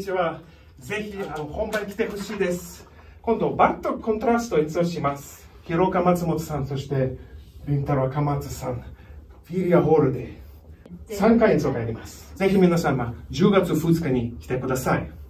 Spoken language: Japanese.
ちは。ぜひ本番来てほしいです。今度バットコントラスト演奏します。広岡松本さん、そして凛太郎赤松さん、フィリアホールで3回演奏があります。ぜひ皆様10月2日に来てください。